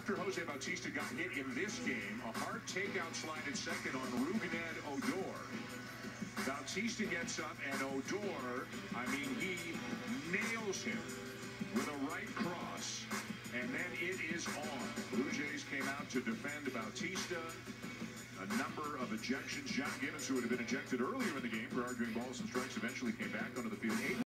after Jose Bautista got hit in this game, a hard takeout slide at second on Rougned Odor. Bautista gets up, and Odor, he nails him with a right cross, and then it is on. Blue Jays came out to defend Bautista. A number of ejections. John Gibbons, who would have been ejected earlier in the game for arguing balls and strikes, eventually came back onto the field.